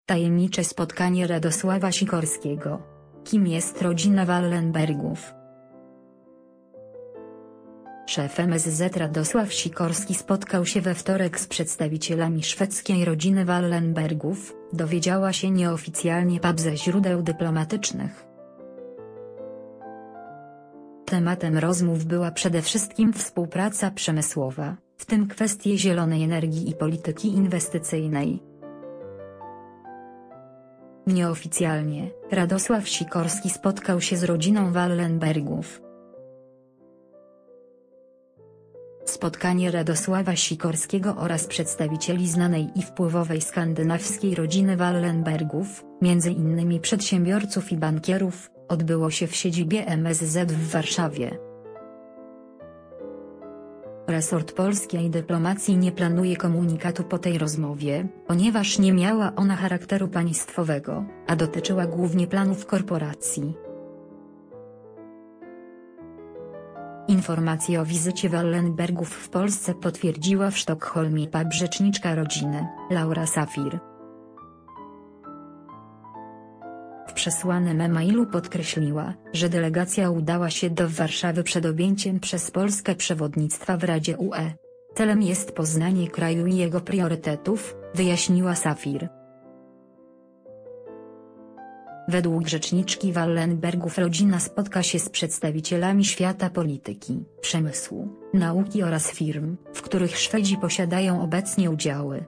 Tajemnicze spotkanie Radosława Sikorskiego. Kim jest rodzina Wallenbergów? Szef MSZ Radosław Sikorski spotkał się we wtorek z przedstawicielami szwedzkiej rodziny Wallenbergów, dowiedziała się nieoficjalnie PAP ze źródeł dyplomatycznych. Tematem rozmów była przede wszystkim współpraca przemysłowa, w tym kwestie zielonej energii i polityki inwestycyjnej. Nieoficjalnie, Radosław Sikorski spotkał się z rodziną Wallenbergów. Spotkanie Radosława Sikorskiego oraz przedstawicieli znanej i wpływowej skandynawskiej rodziny Wallenbergów, m.in. przedsiębiorców i bankierów, odbyło się w siedzibie MSZ w Warszawie. Resort polskiej dyplomacji nie planuje komunikatu po tej rozmowie, ponieważ nie miała ona charakteru państwowego, a dotyczyła głównie planów korporacji. Informacje o wizycie Wallenbergów w Polsce potwierdziła w Sztokholmie PAP rzeczniczka rodziny, Laura Safir. W przesłanym e-mailu podkreśliła, że delegacja udała się do Warszawy przed objęciem przez Polskę przewodnictwa w Radzie UE. Celem jest poznanie kraju i jego priorytetów, wyjaśniła Safir. Według rzeczniczki Wallenbergów rodzina spotka się z przedstawicielami świata polityki, przemysłu, nauki oraz firm, w których Szwedzi posiadają obecnie udziały.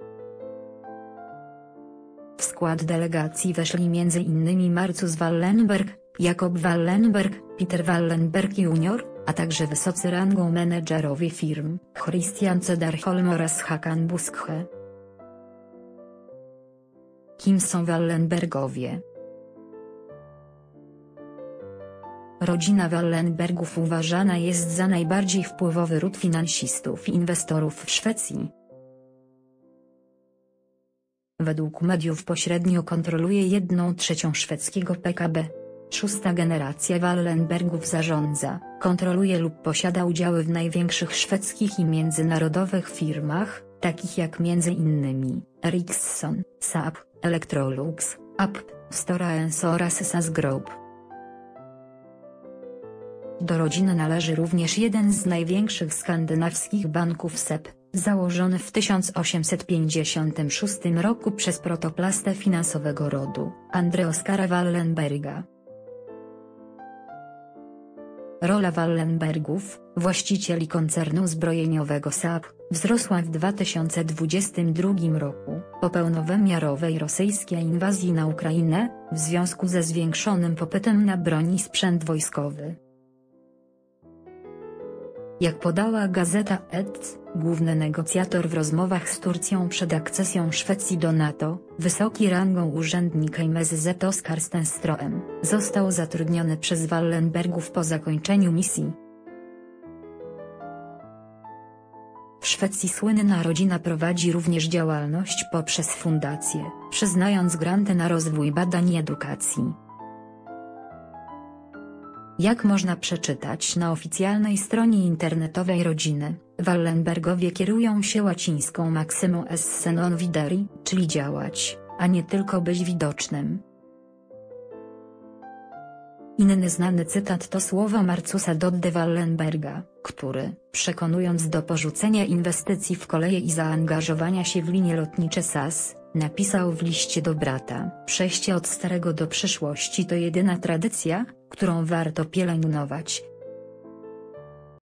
W skład delegacji weszli m.in. Marcus Wallenberg, Jakob Wallenberg, Peter Wallenberg Jr., a także wysocy rangą menedżerowie firm, Christian Cederholm oraz Hakan Buskhe. Kim są Wallenbergowie? Rodzina Wallenbergów uważana jest za najbardziej wpływowy ród finansistów i inwestorów w Szwecji. Według mediów pośrednio kontroluje 1/3 szwedzkiego PKB. Szósta generacja Wallenbergów zarządza, kontroluje lub posiada udziały w największych szwedzkich i międzynarodowych firmach, takich jak m.in. Ericsson, Saab, Electrolux, Apple, Stora Enso oraz SAS Group. Do rodziny należy również jeden z największych skandynawskich banków SEB, założony w 1856 roku przez protoplastę finansowego rodu, André Oskara Wallenberga. Rola Wallenbergów, właścicieli koncernu zbrojeniowego Saab, wzrosła w 2022 roku, po pełnowymiarowej rosyjskiej inwazji na Ukrainę, w związku ze zwiększonym popytem na broń i sprzęt wojskowy. Jak podała gazeta ETC, główny negocjator w rozmowach z Turcją przed akcesją Szwecji do NATO, wysoki rangą urzędnik MSZ Oskar Stenström, został zatrudniony przez Wallenbergów po zakończeniu misji. W Szwecji słynna rodzina prowadzi również działalność poprzez fundacje, przyznając granty na rozwój badań i edukacji. Jak można przeczytać na oficjalnej stronie internetowej rodziny, Wallenbergowie kierują się łacińską maksymą esse non videri, czyli działać, a nie tylko być widocznym. Inny znany cytat to słowa Marcusa Dodde Wallenberga, który, przekonując do porzucenia inwestycji w koleje i zaangażowania się w linie lotnicze SAS, napisał w liście do brata: przejście od starego do przyszłości to jedyna tradycja, którą warto pielęgnować.